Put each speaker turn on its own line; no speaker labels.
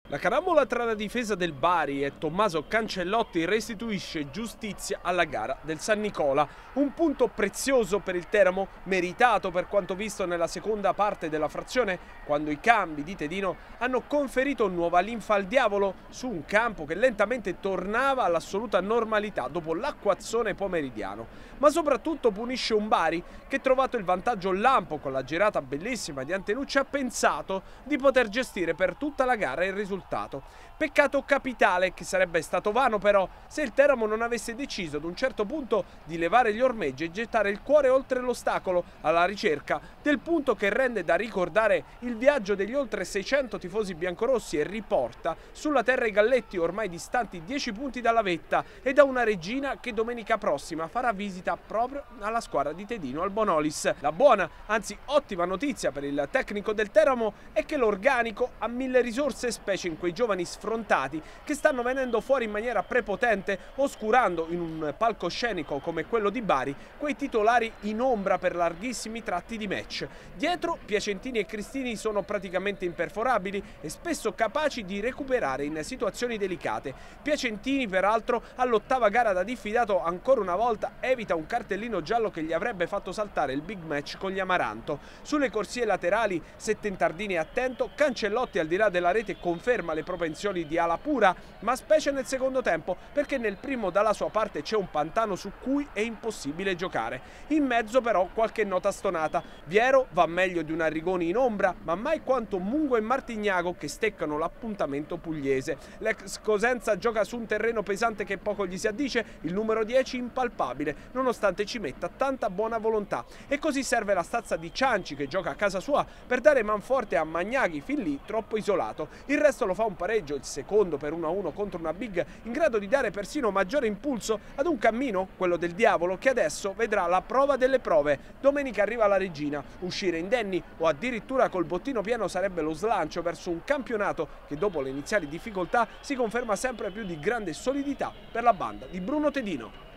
La carambola tra la difesa del Bari e Tommaso Cancellotti restituisce giustizia alla gara del San Nicola. Un punto prezioso per il Teramo, meritato per quanto visto nella seconda parte della frazione, quando i cambi di Tedino hanno conferito nuova linfa al diavolo su un campo che lentamente tornava all'assoluta normalità dopo l'acquazzone pomeridiano. Ma soprattutto punisce un Bari che, trovato il vantaggio lampo con la girata bellissima di Antenucci, ha pensato di poter gestire per tutta la gara il risultato. Peccato capitale, che sarebbe stato vano però se il Teramo non avesse deciso ad un certo punto di levare gli ormeggi e gettare il cuore oltre l'ostacolo alla ricerca del punto che rende da ricordare il viaggio degli oltre 600 tifosi biancorossi e riporta sulla terra i galletti ormai distanti 10 punti dalla vetta e da una regina che domenica prossima farà visita proprio alla squadra di Tedino al Bonolis. La buona, anzi ottima notizia per il tecnico del Teramo è che l'organico ha 1000 risorse, specie in quei giovani sfrontati che stanno venendo fuori in maniera prepotente, oscurando in un palcoscenico come quello di Bari quei titolari in ombra per larghissimi tratti di match. Dietro Piacentini e Cristini sono praticamente imperforabili e spesso capaci di recuperare in situazioni delicate. Piacentini peraltro all'8ª gara da diffidato ancora una volta evita un cartellino giallo che gli avrebbe fatto saltare il big match con gli Amaranto. Sulle corsie laterali Settentardini è attento, Cancellotti al di là della rete conferma le propensioni di ala pura, ma specie nel secondo tempo, perché nel primo dalla sua parte c'è un pantano su cui è impossibile giocare. In mezzo però qualche nota stonata. Viero va meglio di un Arrigoni in ombra, ma mai quanto Mungo e Martignago che steccano l'appuntamento pugliese. L'ex Cosenza gioca su un terreno pesante che poco gli si addice, il numero 10 impalpabile, nonostante ci metta tanta buona volontà. E così serve la stazza di Cianci che gioca a casa sua per dare manforte a Magnaghi fin lì troppo isolato. Il resto lo fa un pareggio, il secondo per 1-1 contro una big in grado di dare persino maggiore impulso ad un cammino, quello del diavolo, che adesso vedrà la prova delle prove. Domenica arriva la regina, uscire indenni o addirittura col bottino pieno sarebbe lo slancio verso un campionato che dopo le iniziali difficoltà si conferma sempre più di grande solidità per la banda di Bruno Tedino.